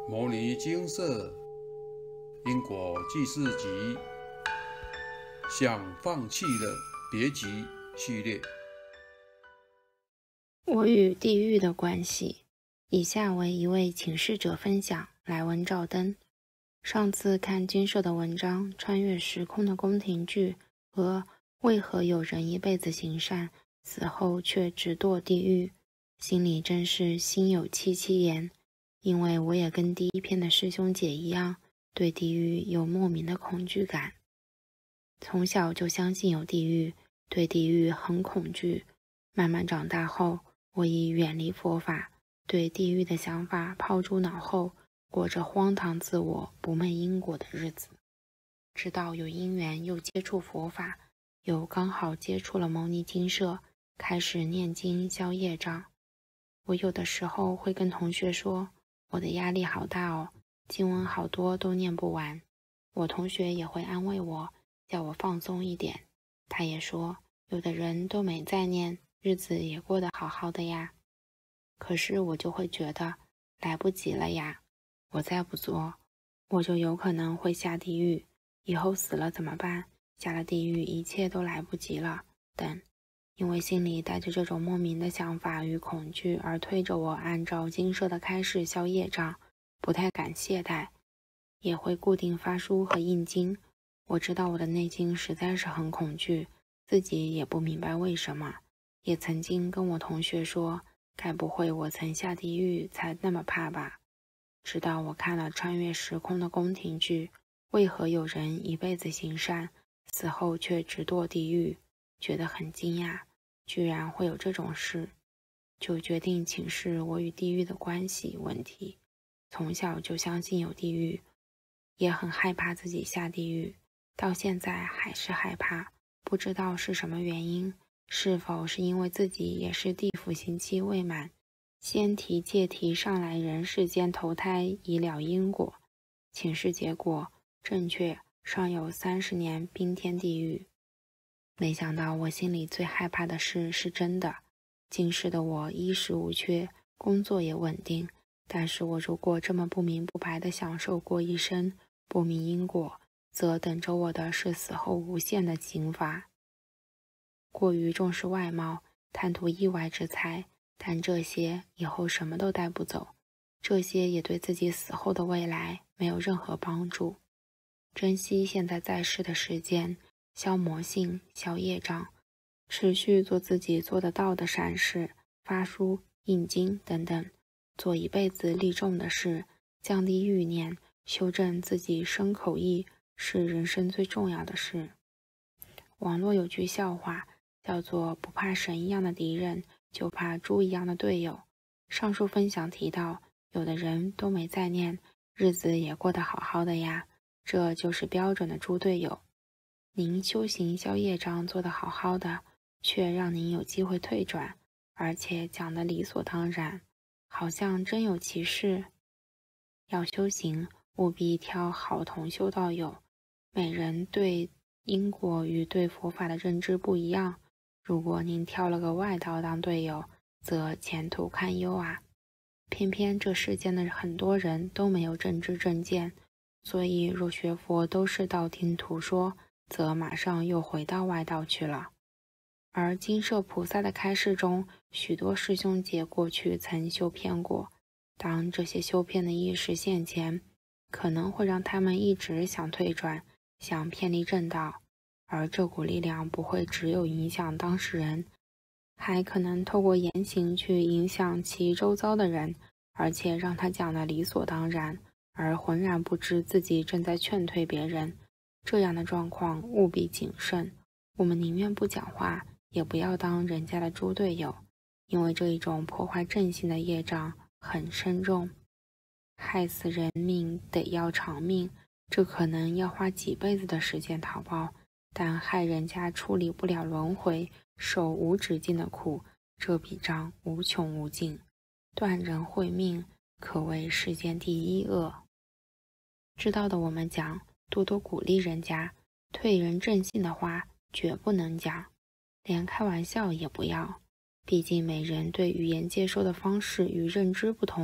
摩尼精舍因果记事集想放弃了别急系列。 我与地狱的关系，以下为一位请示者分享，来文照灯。上次看金舍的文章《穿越时空的宫廷剧》和为何有人一辈子行善，死后却直堕地狱，心里真是心有戚戚焉。因为我也跟第一篇的师兄姐一样，对地狱有莫名的恐惧感。从小就相信有地狱，对地狱很恐惧。慢慢长大后，我已远离佛法，对地狱的想法抛诸脑后，过着荒唐自我、不昧因果的日子。直到有因缘又接触佛法，又刚好接触了牟尼精舍，开始念经消业障。我有的时候会跟同学说，我的压力好大哦，经文好多都念不完。我同学也会安慰我，叫我放松一点。他也说，有的人都没在念，日子也过得好好的呀。可是我就会觉得，来不及了呀，我再不做，我就有可能会下地狱，以后死了怎么办？下了地狱一切都来不及了，等。因为心里带着这种莫名的想法与恐惧，而推着我按照经舍的开示消业障，不太敢懈怠，也会固定发书和印经。我知道我的内心实在是很恐惧，自己也不明白为什么，也曾经跟我同学说，该不会我曾下地狱才那么怕吧？直到我看了穿越时空的宫廷剧，为何有人一辈子行善，死后却直堕地狱，觉得很惊讶，居然会有这种事，就决定请示我与地狱的关系问题。从小就相信有地狱，也很害怕自己下地狱，到现在还是害怕，不知道是什么原因，是否是因为自己也是地府刑期未满，先提借题上来人世间投胎以了因果，请示结果正确，尚有30年冰天地狱。没想到我心里最害怕的事是真的。今世的我衣食无缺，工作也稳定，但是我如果这么不明不白地享受过一生，不明因果，则等着我的是死后无限的刑罚。过于重视外貌，贪图意外之财，但这些以后什么都带不走，这些也对自己死后的未来没有任何帮助。珍惜现在在世的时间，消魔性，消业障，持续做自己做得到的善事，发书、印经等等，做一辈子利众的事，降低欲念，修正自己身口意，是人生最重要的事。网络有句笑话，叫做不怕神一样的敌人，就怕猪一样的队友。上述分享提到，有的人都没在念，日子也过得好好的呀，这就是标准的猪队友。您修行消业障做得好好的，却让您有机会退转，而且讲得理所当然，好像真有其事。要修行，务必挑好同修道友。每人对因果与对佛法的认知不一样，如果您挑了个外道当队友，则前途堪忧啊。偏偏这世间的很多人都没有正知正见，所以若学佛都是道听途说，则马上又回到外道去了。而金舍菩萨的开示中，许多师兄姐过去曾修偏过，当这些修偏的意识现前，可能会让他们一直想退转，想偏离正道，而这股力量不会只有影响当事人，还可能透过言行去影响其周遭的人，而且让他讲得理所当然，而浑然不知自己正在劝退别人。这样的状况务必谨慎，我们宁愿不讲话，也不要当人家的猪队友，因为这一种破坏正性的业障很深重，害死人命得要偿命，这可能要花几辈子的时间讨报，但害人家处理不了轮回，受无止境的苦，这笔账无穷无尽，断人慧命可谓世间第一恶。知道的我们讲，多多鼓励人家，退人正信的话绝不能讲，连开玩笑也不要。毕竟每人对语言接收的方式与认知不同，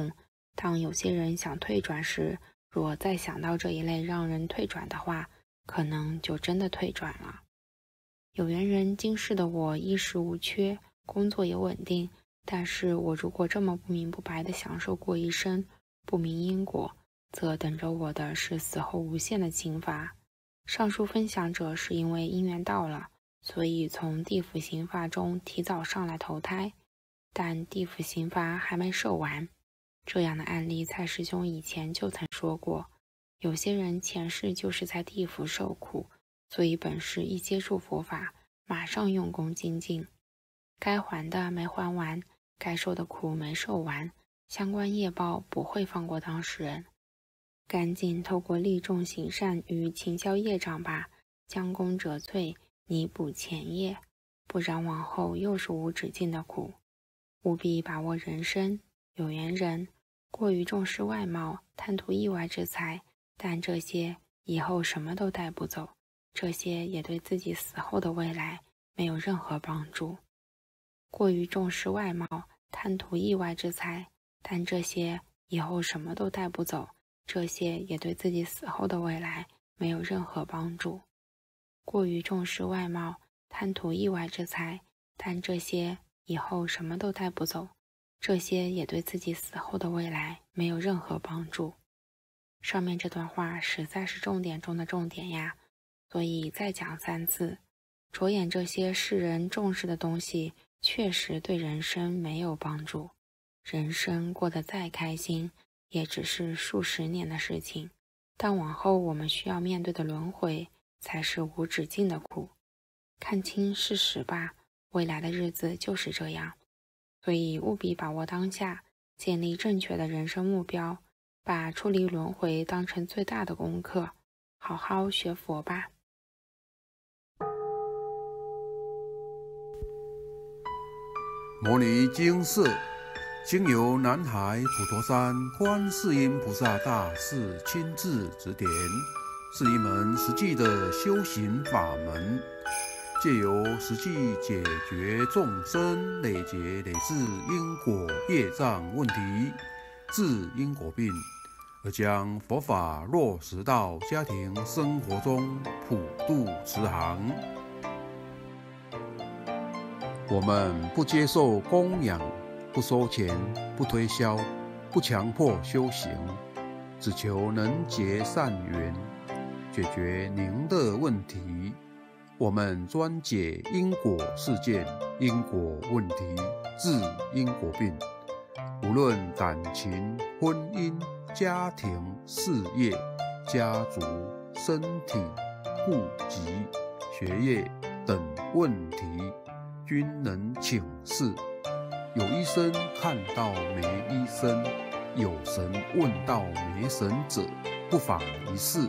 当有些人想退转时，若再想到这一类让人退转的话，可能就真的退转了。有缘人今世的我衣食无缺，工作也稳定，但是我如果这么不明不白地享受过一生，不明因果，则等着我的是死后无限的刑罚。上述分享者是因为因缘到了，所以从地府刑罚中提早上来投胎，但地府刑罚还没受完。这样的案例蔡师兄以前就曾说过，有些人前世就是在地府受苦，所以本世一接触佛法，马上用功精进，该还的没还完，该受的苦没受完，相关业报不会放过当事人。赶紧透过利众行善与勤消业障吧，将功折罪，弥补前业，不然往后又是无止境的苦。务必把握人生。有缘人过于重视外貌，贪图意外之财，但这些以后什么都带不走，这些也对自己死后的未来没有任何帮助。过于重视外貌，贪图意外之财，但这些以后什么都带不走，这些也对自己死后的未来没有任何帮助。过于重视外貌，贪图意外之财，但这些以后什么都带不走，这些也对自己死后的未来没有任何帮助。上面这段话实在是重点中的重点呀，所以再讲3次。着眼这些世人重视的东西，确实对人生没有帮助。人生过得再开心，也只是数十年的事情，但往后我们需要面对的轮回，才是无止境的苦。看清事实吧，未来的日子就是这样。所以务必把握当下，建立正确的人生目标，把出离轮回当成最大的功课，好好学佛吧。 摩尼精舍经由南海普陀山观世音菩萨大士亲自指点，是一门实际的修行法门，借由实际解决众生累劫累世因果业障问题，治因果病，而将佛法落实到家庭生活中，普度慈航。我们不接受供养，不收钱，不推销，不强迫修行，只求能结善缘，解决您的问题。我们专解因果事件、因果问题，治因果病。无论感情、婚姻、家庭、事业、家族、身体、户籍、学业等问题，均能请示。有医生看到没医生，有神问到没神者，不妨一试。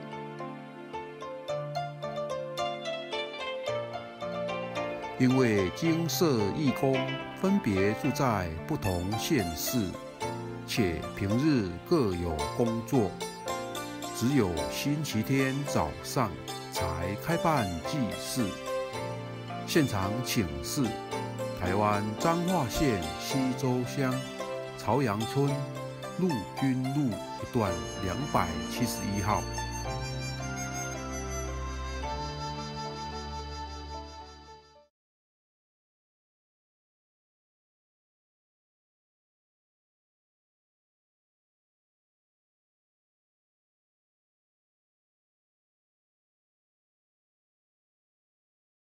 因为精舍义工分别住在不同县市，且平日各有工作，只有星期天早上才开办祭祀。现场请示台湾彰化县溪州乡朝阳村陆军路一段271号。